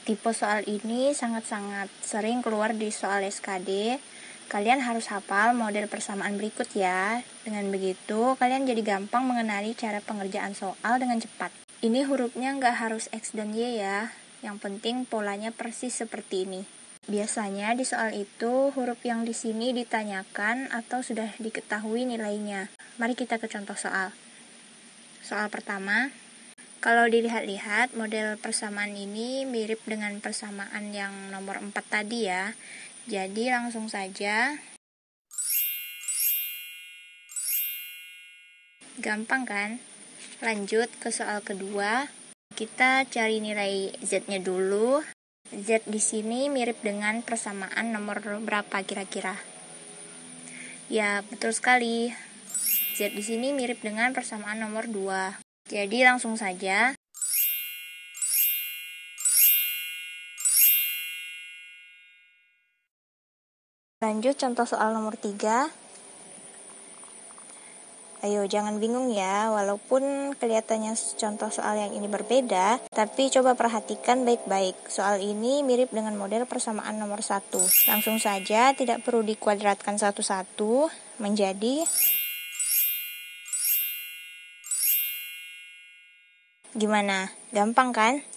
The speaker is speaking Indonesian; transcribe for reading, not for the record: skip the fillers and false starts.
Tipe soal ini sangat-sangat sering keluar di soal SKD. Kalian harus hafal model persamaan berikut ya. Dengan begitu, kalian jadi gampang mengenali cara pengerjaan soal dengan cepat. Ini hurufnya nggak harus X dan Y ya. Yang penting polanya persis seperti ini. Biasanya di soal itu, huruf yang di sini ditanyakan atau sudah diketahui nilainya. Mari kita ke contoh soal. Soal pertama. Kalau dilihat-lihat, model persamaan ini mirip dengan persamaan yang nomor 4 tadi ya. Jadi langsung saja. Gampang kan? Lanjut ke soal kedua. Kita cari nilai Z-nya dulu. Z di sini mirip dengan persamaan nomor berapa kira-kira? Ya, betul sekali. Z di sini mirip dengan persamaan nomor 2. Jadi langsung saja. Lanjut contoh soal nomor 3. Ayo jangan bingung ya, walaupun kelihatannya contoh soal yang ini berbeda, tapi coba perhatikan baik-baik. Soal ini mirip dengan model persamaan nomor 1. Langsung saja, tidak perlu dikuadratkan satu-satu, menjadi... Gimana? Gampang kan?